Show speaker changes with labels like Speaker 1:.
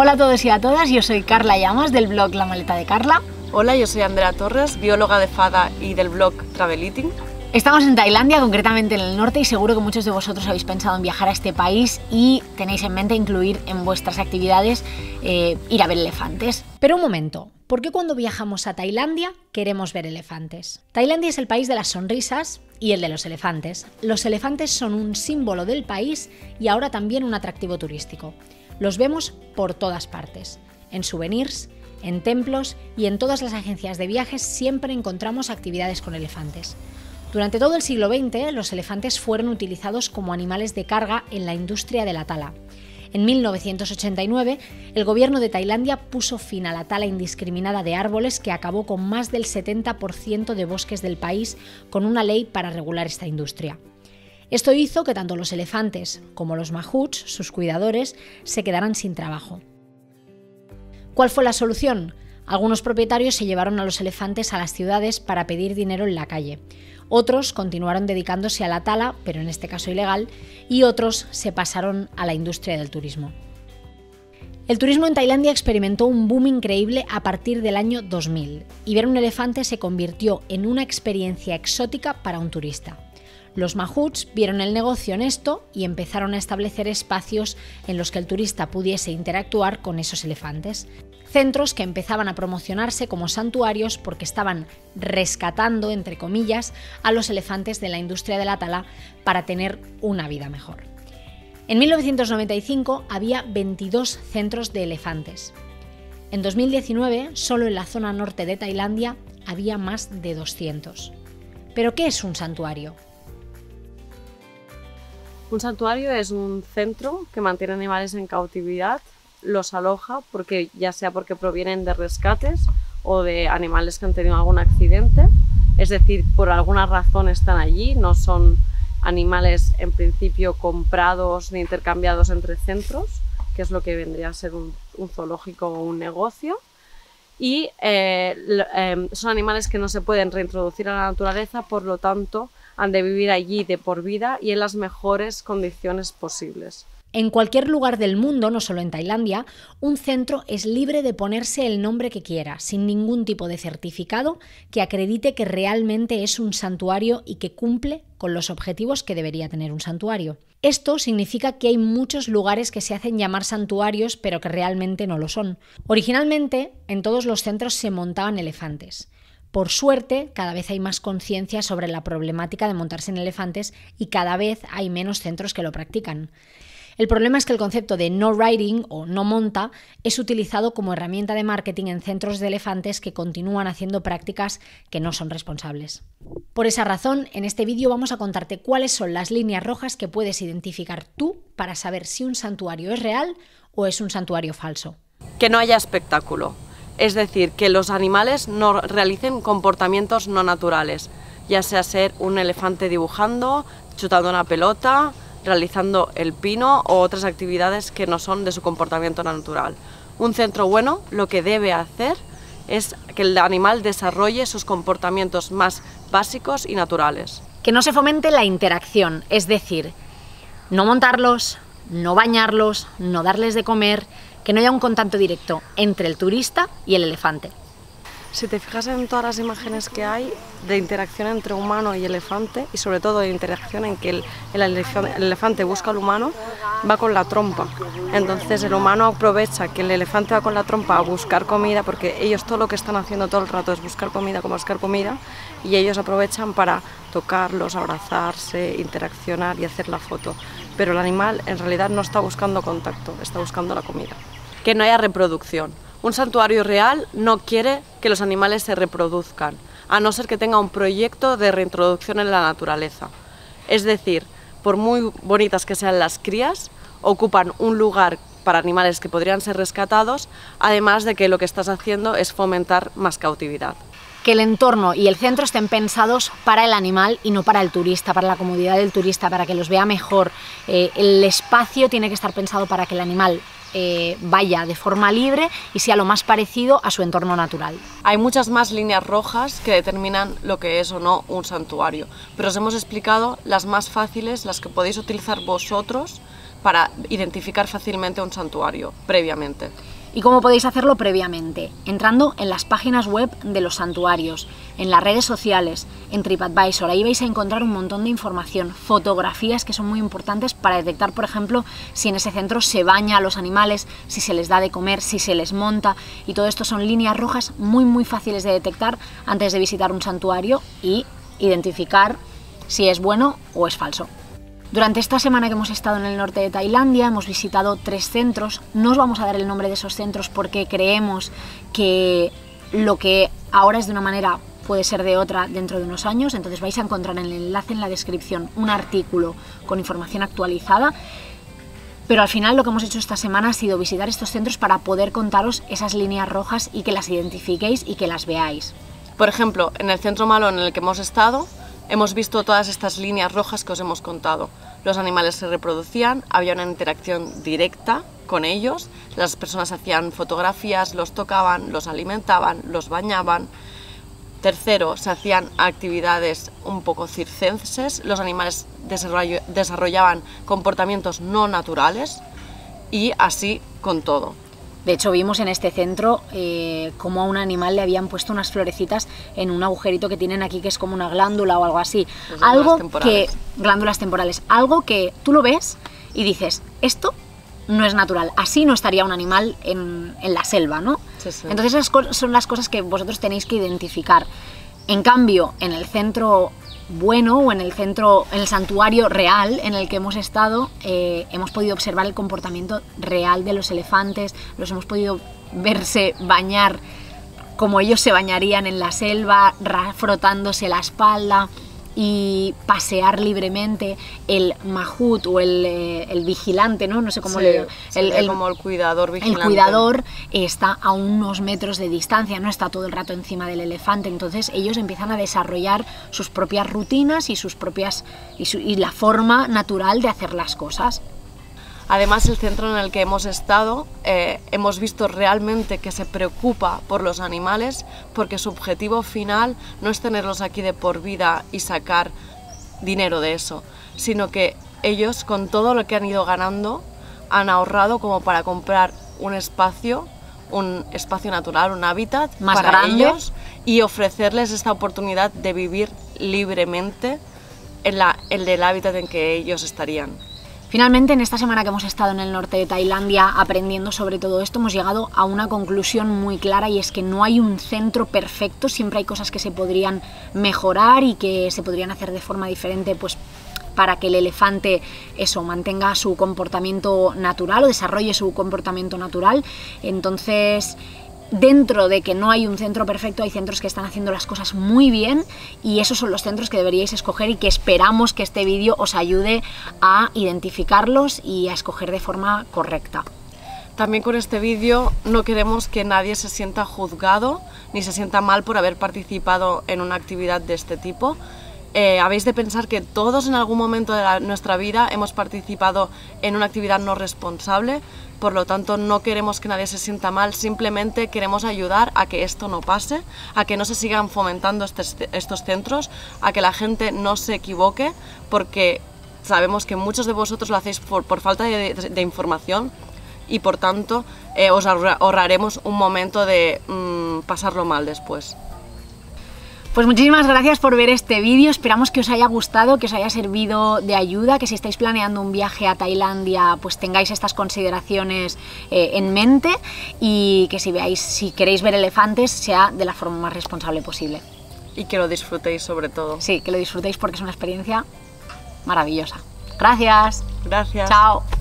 Speaker 1: Hola a todos y a todas, yo soy Carla Llamas del blog La Maleta de Carla.
Speaker 2: Hola, yo soy Andrea Torres, bióloga de Fada y del blog Travel Eating.
Speaker 1: Estamos en Tailandia, concretamente en el norte, y seguro que muchos de vosotros habéis pensado en viajar a este país y tenéis en mente incluir en vuestras actividades ir a ver elefantes.
Speaker 3: Pero un momento, ¿por qué cuando viajamos a Tailandia queremos ver elefantes? Tailandia es el país de las sonrisas y el de los elefantes. Los elefantes son un símbolo del país y ahora también un atractivo turístico. Los vemos por todas partes, en souvenirs, en templos y en todas las agencias de viajes siempre encontramos actividades con elefantes. Durante todo el siglo XX, los elefantes fueron utilizados como animales de carga en la industria de la tala. En 1989, el gobierno de Tailandia puso fin a la tala indiscriminada de árboles que acabó con más del 70% de bosques del país con una ley para regular esta industria. Esto hizo que tanto los elefantes como los mamuts, sus cuidadores, se quedaran sin trabajo. ¿Cuál fue la solución? Algunos propietarios se llevaron a los elefantes a las ciudades para pedir dinero en la calle. Otros continuaron dedicándose a la tala, pero en este caso ilegal, y otros se pasaron a la industria del turismo. El turismo en Tailandia experimentó un boom increíble a partir del año 2000, y ver un elefante se convirtió en una experiencia exótica para un turista. Los mamuts vieron el negocio en esto y empezaron a establecer espacios en los que el turista pudiese interactuar con esos elefantes. Centros que empezaban a promocionarse como santuarios porque estaban rescatando, entre comillas, a los elefantes de la industria de la tala para tener una vida mejor. En 1995 había 22 centros de elefantes. En 2019, solo en la zona norte de Tailandia, había más de 200. ¿Pero qué es un santuario?
Speaker 2: Un santuario es un centro que mantiene animales en cautividad, los aloja ya sea porque provienen de rescates o de animales que han tenido algún accidente, es decir, por alguna razón están allí, no son animales en principio comprados ni intercambiados entre centros, que es lo que vendría a ser un zoológico o un negocio, y son animales que no se pueden reintroducir a la naturaleza, por lo tanto han de vivir allí de por vida y en las mejores condiciones posibles.
Speaker 3: En cualquier lugar del mundo, no solo en Tailandia, un centro es libre de ponerse el nombre que quiera, sin ningún tipo de certificado que acredite que realmente es un santuario y que cumple con los objetivos que debería tener un santuario. Esto significa que hay muchos lugares que se hacen llamar santuarios, pero que realmente no lo son. Originalmente, en todos los centros se montaban elefantes. Por suerte, cada vez hay más conciencia sobre la problemática de montarse en elefantes y cada vez hay menos centros que lo practican. El problema es que el concepto de no riding o no monta es utilizado como herramienta de marketing en centros de elefantes que continúan haciendo prácticas que no son responsables. Por esa razón, en este vídeo vamos a contarte cuáles son las líneas rojas que puedes identificar tú para saber si un santuario es real o es un santuario falso.
Speaker 2: Que no haya espectáculo. Es decir, que los animales no realicen comportamientos no naturales, ya sea ser un elefante dibujando, chutando una pelota, realizando el pino o otras actividades que no son de su comportamiento natural. Un centro bueno lo que debe hacer es que el animal desarrolle sus comportamientos más básicos y naturales.
Speaker 1: Que no se fomente la interacción, es decir, no montarlos, no bañarlos, no darles de comer, que no haya un contacto directo entre el turista y el elefante.
Speaker 2: Si te fijas en todas las imágenes que hay de interacción entre humano y elefante, y sobre todo de interacción en que el elefante busca al humano, va con la trompa. Entonces el humano aprovecha que el elefante va con la trompa a buscar comida, porque ellos todo lo que están haciendo todo el rato es buscar comida, y ellos aprovechan para tocarlos, abrazarse, interaccionar y hacer la foto. Pero el animal en realidad no está buscando contacto, está buscando la comida. Que no haya reproducción. Un santuario real no quiere que los animales se reproduzcan, a no ser que tenga un proyecto de reintroducción en la naturaleza. Es decir, por muy bonitas que sean las crías, ocupan un lugar para animales que podrían ser rescatados, además de que lo que estás haciendo es fomentar más cautividad.
Speaker 1: Que el entorno y el centro estén pensados para el animal y no para el turista, para la comodidad del turista, para que los vea mejor. El espacio tiene que estar pensado para que el animal vaya de forma libre y sea lo más parecido a su entorno natural.
Speaker 2: Hay muchas más líneas rojas que determinan lo que es o no un santuario, pero os hemos explicado las más fáciles, las que podéis utilizar vosotros para identificar fácilmente un santuario previamente.
Speaker 1: ¿Y cómo podéis hacerlo previamente? Entrando en las páginas web de los santuarios, en las redes sociales, en TripAdvisor. Ahí vais a encontrar un montón de información, fotografías que son muy importantes para detectar, por ejemplo, si en ese centro se baña a los animales, si se les da de comer, si se les monta, y todo esto son líneas rojas muy fáciles de detectar antes de visitar un santuario y identificar si es bueno o es falso. Durante esta semana que hemos estado en el norte de Tailandia hemos visitado 3 centros. No os vamos a dar el nombre de esos centros porque creemos que lo que ahora es de una manera puede ser de otra dentro de unos años, entonces vais a encontrar en el enlace en la descripción un artículo con información actualizada, pero al final lo que hemos hecho esta semana ha sido visitar estos centros para poder contaros esas líneas rojas y que las identifiquéis y que las veáis.
Speaker 2: Por ejemplo, en el centro malo en el que hemos estado, hemos visto todas estas líneas rojas que os hemos contado. Los animales se reproducían, había una interacción directa con ellos, las personas hacían fotografías, los tocaban, los alimentaban, los bañaban. Tercero, se hacían actividades un poco circenses, los animales desarrollaban comportamientos no naturales y así con todo.
Speaker 1: De hecho, vimos en este centro cómo a un animal le habían puesto unas florecitas en un agujerito que tienen aquí, que es como una glándula o algo así. Glándulas temporales. Algo que tú lo ves y dices, esto no es natural, así no estaría un animal en la selva, ¿no?
Speaker 2: Sí, sí.
Speaker 1: Entonces esas son las cosas que vosotros tenéis que identificar. En cambio, en el centro bueno o en el santuario real en el que hemos estado, hemos podido observar el comportamiento real de los elefantes, los hemos podido verse bañar como ellos se bañarían en la selva, frotándose la espalda y pasear libremente. El mahut o el vigilante, ¿no? No sé cómo
Speaker 2: como el cuidador vigilante.
Speaker 1: El cuidador está a unos metros de distancia, no está todo el rato encima del elefante, entonces ellos empiezan a desarrollar sus propias rutinas y la forma natural de hacer las cosas.
Speaker 2: Además, el centro en el que hemos estado, hemos visto realmente que se preocupa por los animales, porque su objetivo final no es tenerlos aquí de por vida y sacar dinero de eso, sino que ellos, con todo lo que han ido ganando, han ahorrado como para comprar un espacio natural, un hábitat
Speaker 1: más
Speaker 2: para
Speaker 1: grande,
Speaker 2: ellos y ofrecerles esta oportunidad de vivir libremente en el hábitat en que ellos estarían.
Speaker 1: Finalmente, en esta semana que hemos estado en el norte de Tailandia aprendiendo sobre todo esto, hemos llegado a una conclusión muy clara, y es que no hay un centro perfecto, siempre hay cosas que se podrían mejorar y que se podrían hacer de forma diferente, pues para que el elefante mantenga su comportamiento natural o desarrolle su comportamiento natural. Entonces, dentro de que no hay un centro perfecto, hay centros que están haciendo las cosas muy bien, y esos son los centros que deberíais escoger y que esperamos que este vídeo os ayude a identificarlos y a escoger de forma correcta.
Speaker 2: También con este vídeo no queremos que nadie se sienta juzgado ni se sienta mal por haber participado en una actividad de este tipo. Habéis de pensar que todos en algún momento de nuestra vida hemos participado en una actividad no responsable, por lo tanto no queremos que nadie se sienta mal, simplemente queremos ayudar a que esto no pase, a que no se sigan fomentando estos centros, a que la gente no se equivoque, porque sabemos que muchos de vosotros lo hacéis por falta de información, y por tanto os ahorraremos un momento de pasarlo mal después.
Speaker 1: Pues muchísimas gracias por ver este vídeo, esperamos que os haya gustado, que os haya servido de ayuda, que si estáis planeando un viaje a Tailandia pues tengáis estas consideraciones en mente, y que si queréis ver elefantes sea de la forma más responsable posible.
Speaker 2: Y que lo disfrutéis sobre todo.
Speaker 1: Sí, que lo disfrutéis porque es una experiencia maravillosa. Gracias.
Speaker 2: Gracias.
Speaker 1: Chao.